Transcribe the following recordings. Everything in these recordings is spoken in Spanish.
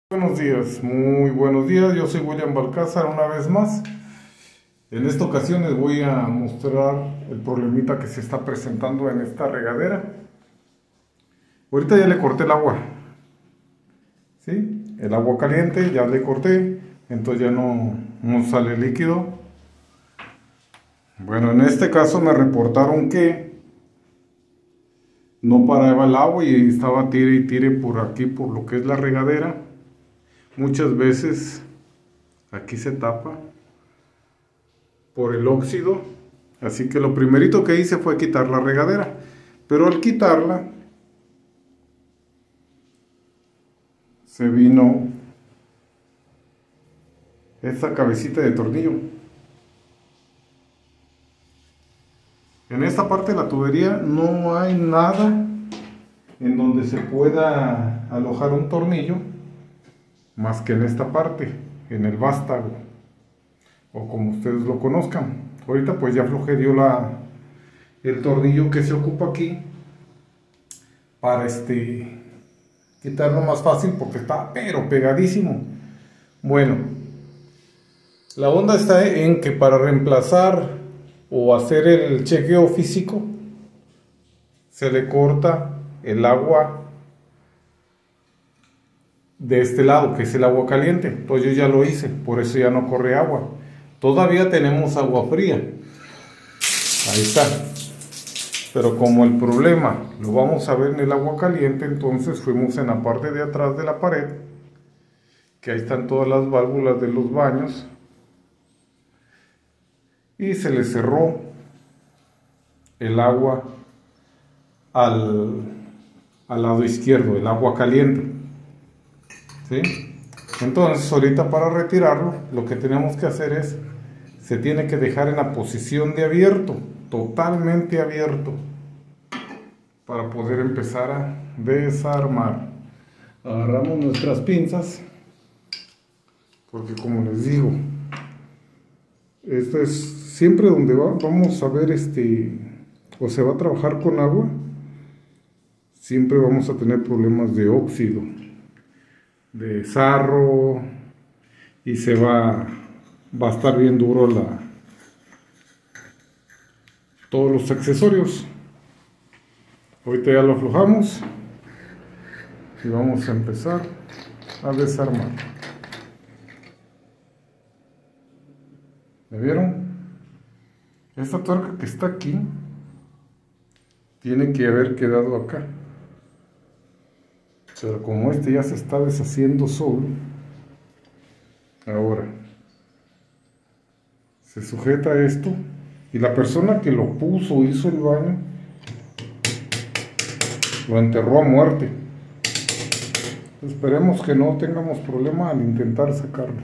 Buenos días, muy buenos días. Yo soy William Balcázar una vez más. En esta ocasión les voy a mostrar el problemita que se está presentando en esta regadera. Ahorita ya le corté el agua, ¿sí? El agua caliente ya le corté, entonces ya no sale líquido. Bueno, en este caso me reportaron que no paraba el agua y estaba tire y tire por aquí, por lo que es la regadera. Muchas veces aquí se tapa por el óxido, así que lo primerito que hice fue quitar la regadera, pero al quitarla se vino esta cabecita de tornillo. En esta parte de la tubería no hay nada en donde se pueda alojar un tornillo más que en esta parte, en el vástago, o como ustedes lo conozcan. Ahorita pues ya aflojé el tornillo que se ocupa aquí para quitarlo más fácil porque está pero pegadísimo. Bueno, la onda está en que para reemplazar o hacer el chequeo físico se le corta el agua de este lado, que es el agua caliente. Entonces yo ya lo hice, por eso ya no corre agua. Todavía tenemos agua fría, ahí está, pero como el problema lo vamos a ver en el agua caliente, entonces fuimos en la parte de atrás de la pared, que ahí están todas las válvulas de los baños, y se le cerró el agua al lado izquierdo, el agua caliente, ¿sí? Entonces ahorita para retirarlo lo que tenemos que hacer es, se tiene que dejar en la posición de abierto, totalmente abierto, para poder empezar a desarmar. Agarramos nuestras pinzas, porque como les digo, esto es siempre donde vamos a ver o se va a trabajar con agua, siempre vamos a tener problemas de óxido, de sarro, y va a estar bien duro todos los accesorios. Ahorita ya lo aflojamos y vamos a empezar a desarmar. ¿Me vieron? Esta tuerca que está aquí tiene que haber quedado acá, pero como ya se está deshaciendo solo, ahora se sujeta esto y la persona que lo puso, hizo el baño, lo enterró a muerte. Esperemos que no tengamos problema al intentar sacarlo.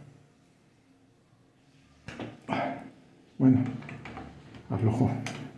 Bueno, aflojó.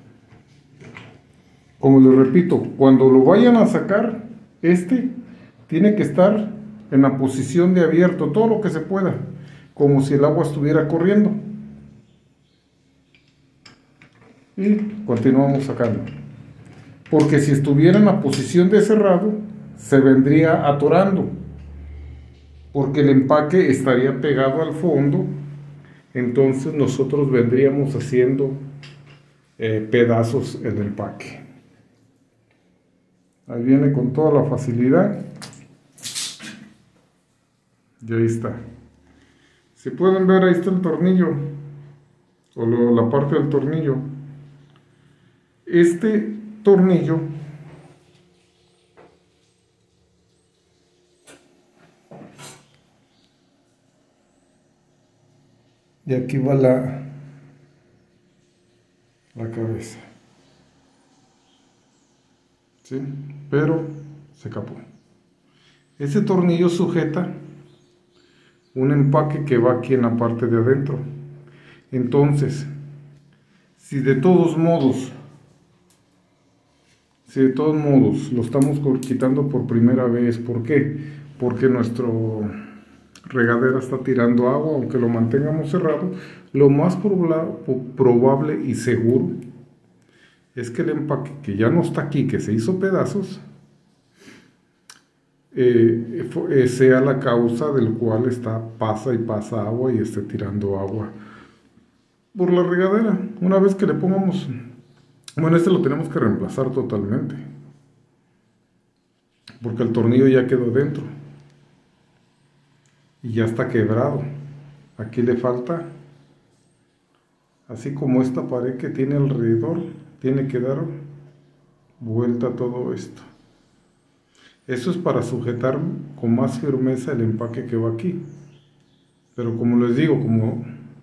Como les repito, cuando lo vayan a sacar, tiene que estar en la posición de abierto, todo lo que se pueda, como si el agua estuviera corriendo. Y continuamos sacando. Porque si estuviera en la posición de cerrado, se vendría atorando, porque el empaque estaría pegado al fondo, entonces nosotros vendríamos haciendo pedazos el empaque. Ahí viene con toda la facilidad. Y ahí está. Si pueden ver, ahí está el tornillo, o la parte del tornillo. Este tornillo y aquí va la cabeza, ¿sí? Pero se capó. Ese tornillo sujeta un empaque que va aquí en la parte de adentro. Entonces, si de todos modos lo estamos quitando por primera vez, ¿por qué? Porque nuestro regadera está tirando agua, aunque lo mantengamos cerrado, lo más probable y seguro es que el empaque que ya no está aquí, que se hizo pedazos, sea la causa del cual pasa y pasa agua y esté tirando agua por la regadera. Una vez que le pongamos, bueno, este lo tenemos que reemplazar totalmente, porque el tornillo ya quedó dentro y ya está quebrado. Aquí le falta, así como esta pared que tiene alrededor, tiene que dar vuelta a todo esto. Eso es para sujetar con más firmeza el empaque que va aquí. Pero como les digo, como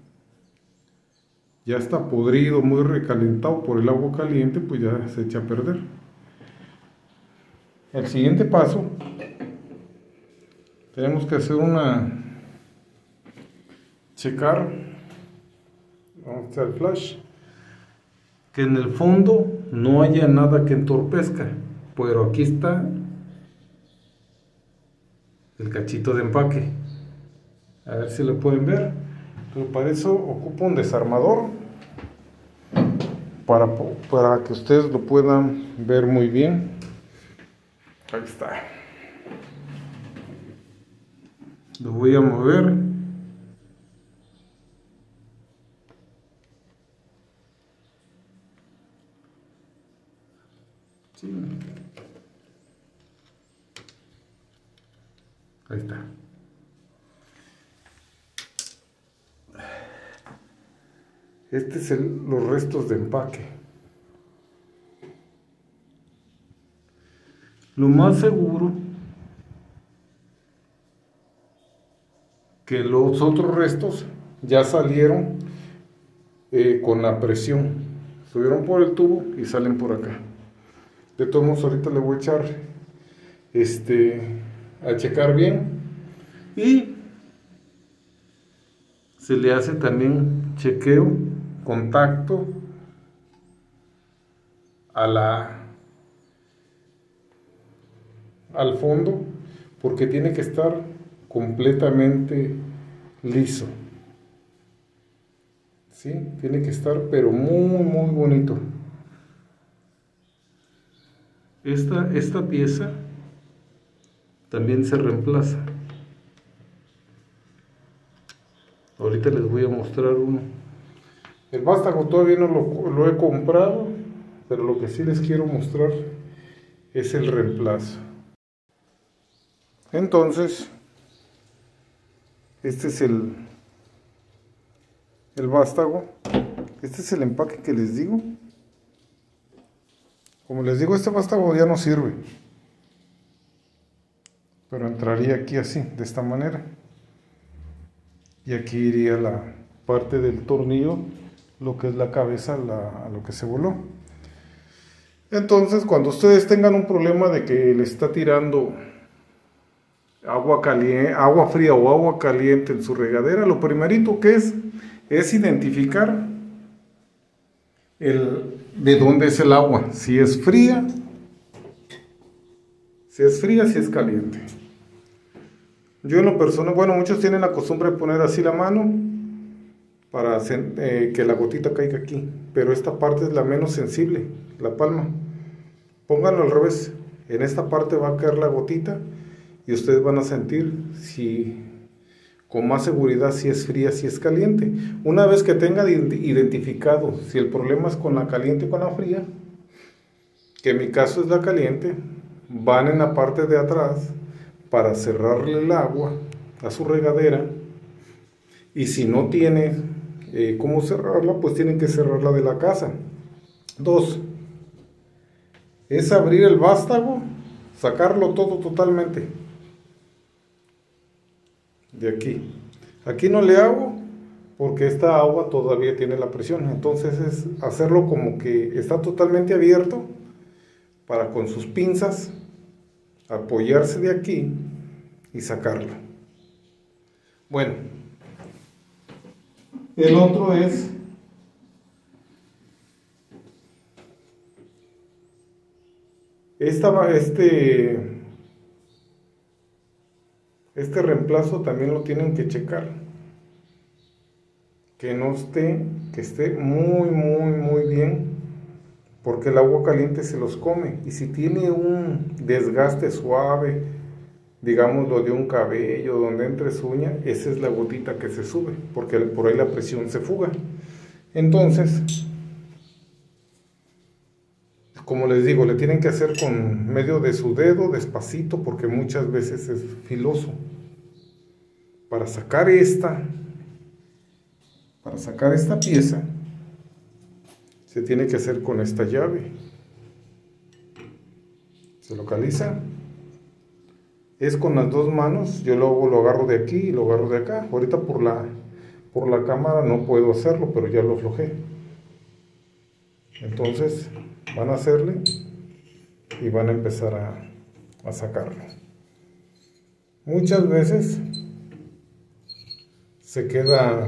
ya está podrido, muy recalentado por el agua caliente, pues ya se echa a perder. El siguiente paso, tenemos que hacer checar, vamos a echar el flash, que en el fondo no haya nada que entorpezca, pero aquí está el cachito de empaque. A ver si lo pueden ver, pero para eso ocupo un desarmador para que ustedes lo puedan ver muy bien. Ahí está. Lo voy a mover. Sí. Ahí está. Este es los restos de empaque. Lo más seguro que los otros restos ya salieron con la presión. Subieron por el tubo y salen por acá. De todos modos, ahorita le voy a echar a checar bien, y se le hace también chequeo, contacto al fondo, porque tiene que estar completamente liso. ¿Sí? Tiene que estar pero muy bonito. Esta pieza también se reemplaza. Ahorita les voy a mostrar uno. El vástago todavía no lo he comprado, pero lo que sí les quiero mostrar es el reemplazo. Entonces, este es el vástago. Este es el empaque que les digo. Como les digo, este vástago ya no sirve, pero entraría aquí así, de esta manera, y aquí iría la parte del tornillo, lo que es la cabeza, a lo que se voló. Entonces, cuando ustedes tengan un problema de que le está tirando agua fría o agua caliente en su regadera, lo primerito que es identificar de dónde es el agua, si es fría, si es caliente. Yo en lo personal, bueno, muchos tienen la costumbre de poner así la mano para que la gotita caiga aquí, pero esta parte es la menos sensible, la palma. Pónganlo al revés, en esta parte va a caer la gotita y ustedes van a sentir con más seguridad si es fría, si es caliente. Una vez que tenga identificado si el problema es con la caliente o con la fría, que en mi caso es la caliente, van en la parte de atrás para cerrarle el agua a su regadera, y si no tiene cómo cerrarla, pues tienen que cerrarla de la casa. 2, es abrir el vástago, sacarlo todo totalmente de aquí no le hago porque esta agua todavía tiene la presión, entonces es hacerlo como que está totalmente abierto, para con sus pinzas apoyarse de aquí y sacarlo. Bueno, el otro es este reemplazo también lo tienen que checar, que esté muy bien, porque el agua caliente se los come, y si tiene un desgaste suave digamos lo de un cabello, donde entre su uña, esa es la gotita que se sube, porque por ahí la presión se fuga. Entonces, como les digo, le tienen que hacer con medio de su dedo, despacito, porque muchas veces es filoso. Para sacar esta pieza, se tiene que hacer con esta llave. ¿Se localiza? Es con las dos manos. Yo lo agarro de aquí y lo agarro de acá. Ahorita por la cámara no puedo hacerlo, pero ya lo aflojé. Entonces van a hacerle y van a empezar a sacarlo. Muchas veces se queda,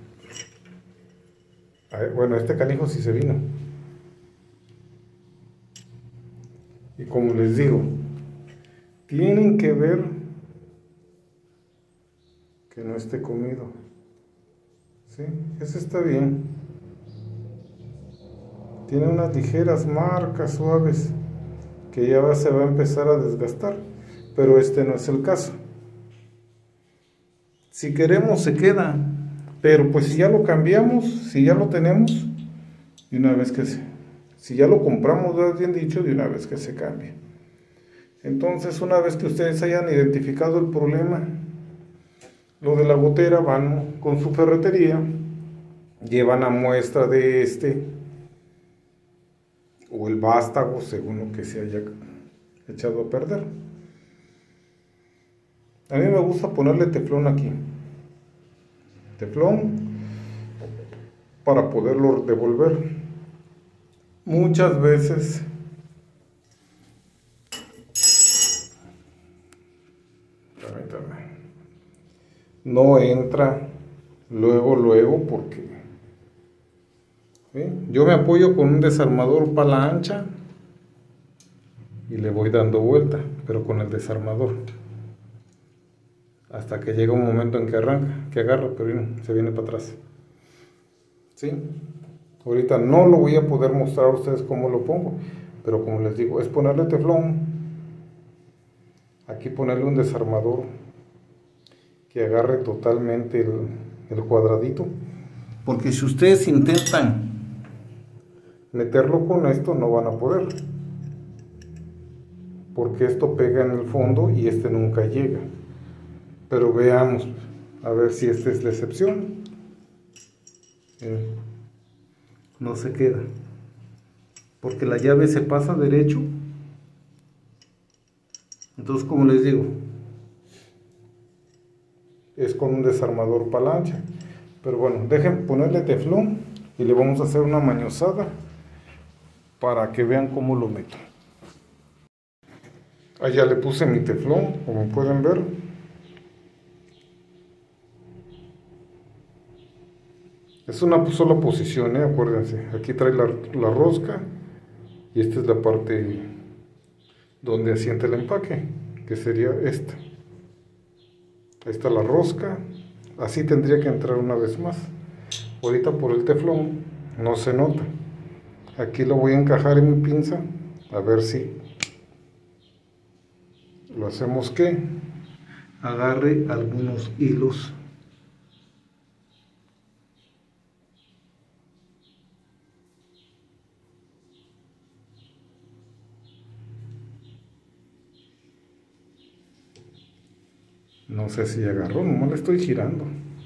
bueno, este canijo sí se vino. Y como les digo, tienen que ver que no esté comido. ¿Sí? Ese está bien. Tiene unas ligeras marcas suaves que ya se va a empezar a desgastar, pero este no es el caso. Si queremos se queda, pero pues si ya lo cambiamos, si ya lo tenemos, de una vez que si ya lo compramos, bien dicho, de una vez que se cambie. Entonces, una vez que ustedes hayan identificado el problema, lo de la gotera, van con su ferretería, llevan a muestra de o el vástago, según lo que se haya echado a perder. A mí me gusta ponerle teflón aquí, teflón, para poderlo devolver. Muchas veces no entra luego porque yo me apoyo con un desarmador pala ancha y le voy dando vuelta, pero con el desarmador, hasta que llega un momento en que arranca, que agarra, pero no, se viene para atrás. ¿Sí? Ahorita no lo voy a poder mostrar a ustedes cómo lo pongo, pero como les digo, es ponerle teflón, aquí ponerle un desarmador que agarre totalmente el cuadradito, porque si ustedes intentan meterlo con esto, no van a poder, porque esto pega en el fondo y este nunca llega. Pero veamos, a ver si esta es la excepción. No se queda, porque la llave se pasa derecho. Entonces, como les digo, es con un desarmador palancha. Pero bueno, dejen ponerle teflón y le vamos a hacer una mañosada para que vean cómo lo meto. Allá le puse mi teflón, como pueden ver. Es una sola posición, acuérdense. Aquí trae la rosca y esta es la parte donde asienta el empaque, que sería esta. Ahí está la rosca. Así tendría que entrar una vez más. Ahorita por el teflón no se nota. Aquí lo voy a encajar en mi pinza, a ver si lo hacemos que agarre algunos hilos. No sé si agarró, nomás le estoy girando.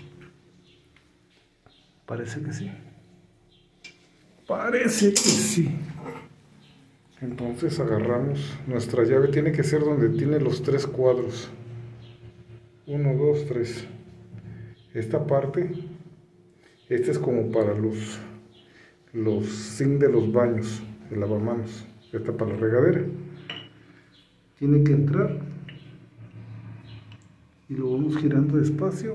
Parece que sí. Parece que sí. Entonces agarramos nuestra llave. Tiene que ser donde tiene los tres cuadros. 1, 2, 3. Esta parte, este es como para los zinc de los baños, el lavamanos. Esta para la regadera. Tiene que entrar. Y lo vamos girando despacio.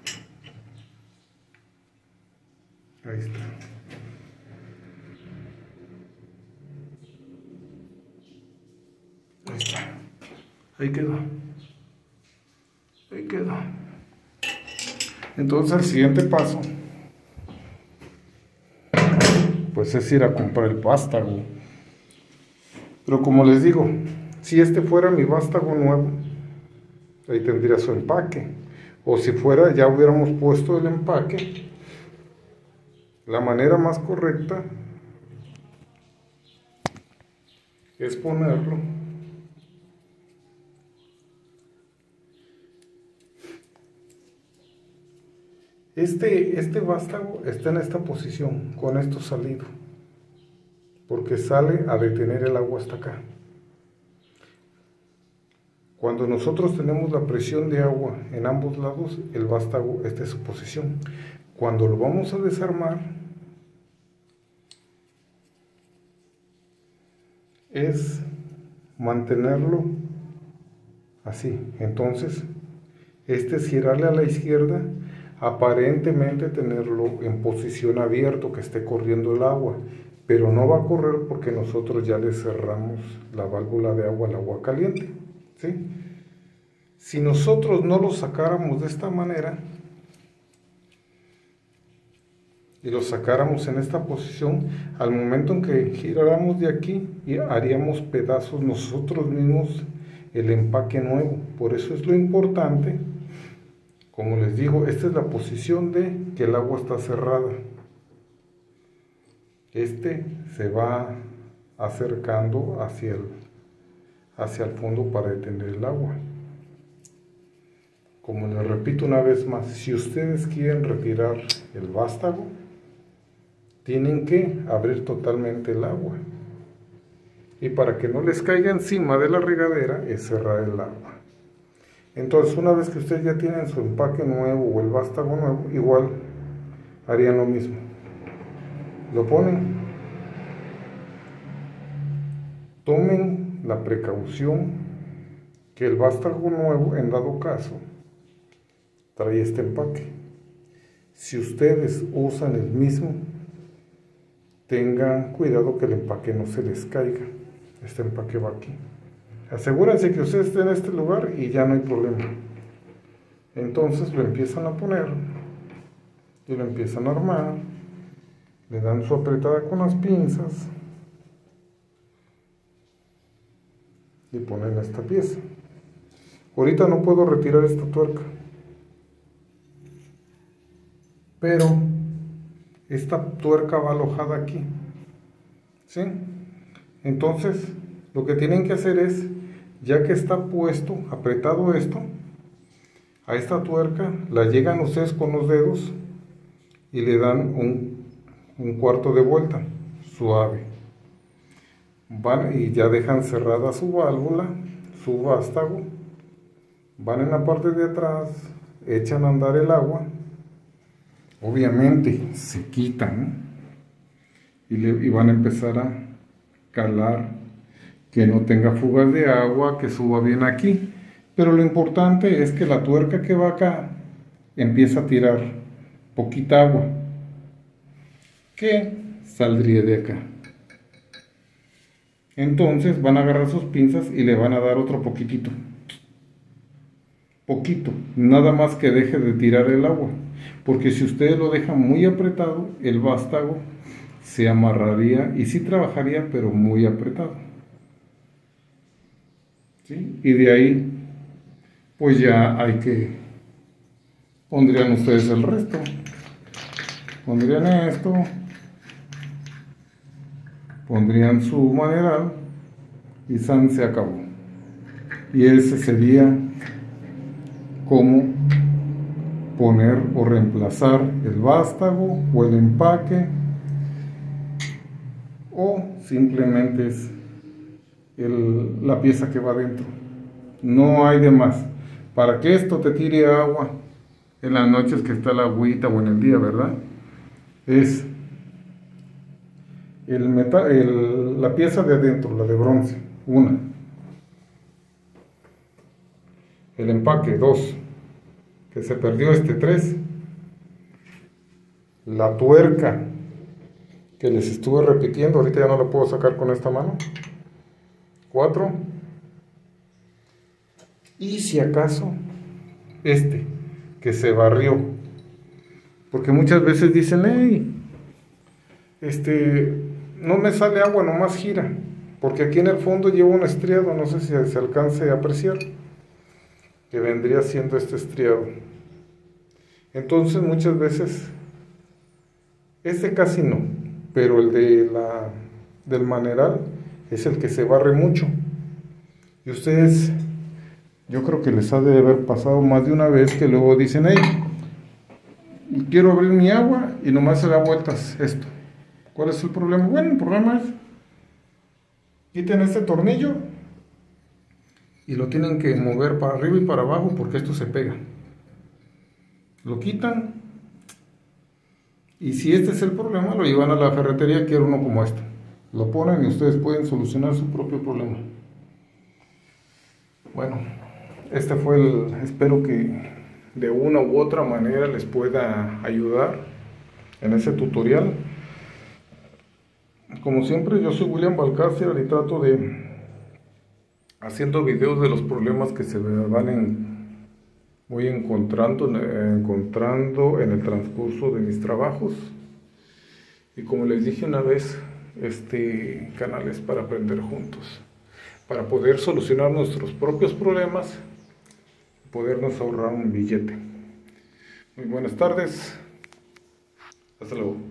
Ahí está. Ahí está. Ahí quedó. Ahí quedó. Entonces el siguiente paso, pues es ir a comprar el vástago. Pero como les digo, si este fuera mi vástago nuevo, ahí tendría su empaque. O si fuera, ya hubiéramos puesto el empaque. La manera más correcta es ponerlo este vástago está en esta posición, con esto salido, porque sale a detener el agua hasta acá. Cuando nosotros tenemos la presión de agua en ambos lados, el vástago está en su posición. Cuando lo vamos a desarmar, es mantenerlo así. Entonces, este es girarle a la izquierda, aparentemente tenerlo en posición abierto, que esté corriendo el agua, pero no va a correr porque nosotros ya le cerramos la válvula de agua al agua caliente, ¿sí? Si nosotros no lo sacáramos de esta manera y lo sacáramos en esta posición, al momento en que giráramos de aquí, haríamos pedazos nosotros mismos el empaque nuevo. Por eso es lo importante, como les digo, esta es la posición de que el agua está cerrada. Este se va acercando hacia el fondo para detener el agua. Como les repito una vez más, si ustedes quieren retirar el vástago, tienen que abrir totalmente el agua. Y para que no les caiga encima de la regadera, es cerrar el agua. Entonces, una vez que ustedes ya tienen su empaque nuevo o el vástago nuevo, igual harían lo mismo. Lo ponen. Tomen la precaución que el vástago nuevo, en dado caso, trae este empaque. Si ustedes usan el mismo, tengan cuidado que el empaque no se les caiga. Este empaque va aquí. Asegúrense que ustedes estén en este lugar y ya no hay problema. Entonces lo empiezan a poner y lo empiezan a armar. Le dan su apretada con las pinzas y ponen esta pieza. Ahorita no puedo retirar esta tuerca, pero esta tuerca va alojada aquí, ¿sí? Entonces lo que tienen que hacer es, ya que está puesto, apretado esto, a esta tuerca la llegan ustedes con los dedos y le dan un cuarto de vuelta, suave. Van y ya dejan cerrada su válvula, su vástago, van en la parte de atrás, echan a andar el agua, obviamente se quitan y van a empezar a calar, que no tenga fugas de agua, que suba bien aquí. Pero lo importante es que la tuerca que va acá empieza a tirar poquita agua, que saldría de acá. Entonces van a agarrar sus pinzas y le van a dar otro poquitito, nada más que deje de tirar el agua, porque si ustedes lo dejan muy apretado, el vástago se amarraría y sí trabajaría, pero muy apretado, ¿sí? Y de ahí pues ya pondrían ustedes el resto, pondrían esto, pondrían su maneral y san se acabó. Y ese sería cómo poner o reemplazar el vástago o el empaque, o simplemente es la pieza que va dentro. No hay de más. Para que esto te tire agua en las noches que está la agüita o en el día, ¿verdad? Es la pieza de adentro, la de bronce, una. El empaque, 2. Que se perdió 3. La tuerca que les estuve repitiendo, ahorita ya no la puedo sacar con esta mano, 4. Y si acaso que se barrió, porque muchas veces dicen, hey, no me sale agua, nomás gira, porque aquí en el fondo lleva un estriado, no sé si se alcance a apreciar. que vendría siendo este estriado. Entonces muchas veces, este casi no, pero el del maneral es el que se barre mucho. Y ustedes, yo creo que les ha de haber pasado más de una vez que luego dicen, hey, quiero abrir mi agua y nomás se da vueltas esto. ¿Cuál es el problema? Bueno, el problema es, quiten este tornillo y lo tienen que mover para arriba y para abajo porque esto se pega. Lo quitan y si este es el problema, lo llevan a la ferretería, quiero uno como este. Lo ponen y ustedes pueden solucionar su propio problema. Bueno, este fue espero que de una u otra manera les pueda ayudar en ese tutorial. Como siempre, yo soy William Balcácer y trato de haciendo videos de los problemas que se voy encontrando en el transcurso de mis trabajos. Y como les dije una vez, este canal es para aprender juntos, para poder solucionar nuestros propios problemas, podernos ahorrar un billete. Muy buenas tardes, hasta luego.